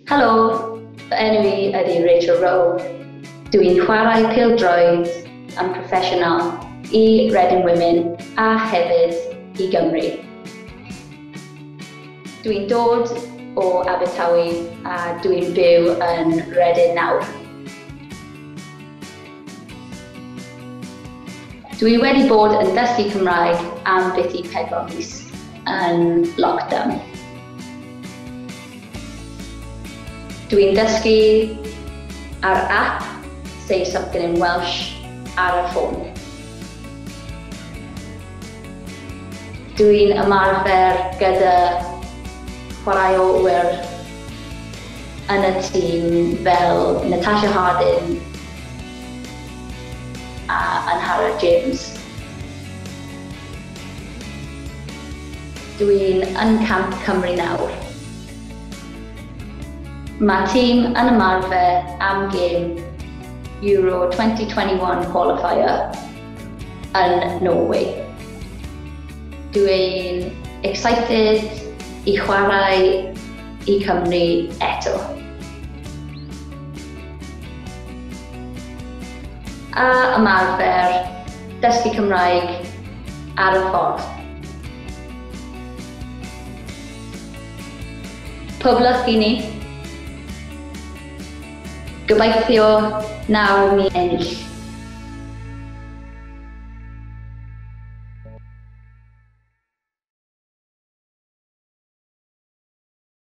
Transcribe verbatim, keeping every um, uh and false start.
Helo, fy enw i ydy Rachel Rowe. Dwi'n chwarae pêl-droed yn proffesiynol i Reading Women a hefyd i Gymru. Dwi'n dod o Abertawe a dwi'n byw yn Reading nawr. Dwi wedi bod yn dysgu Cymraeg am biti pedwar mis yn lockdown. Dwi'n dysgu ar app Say Something in Welsh ar y ffôn. Dwi'n ymarfer gyda chwaraewyr yn y tîm fel Natasha Hardin a Anhara James. Dwi'n yn Camp Cymru nawr. Mae tîm yn ymarfer am gêm Euro twenty twenty-one qualifier yn Norway. Dwi'n excited i chwarae i Cymru eto. A ymarfer dysgu Cymraeg ar y ffordd. Poblach i ni. Gobeithio nawr ni ennill.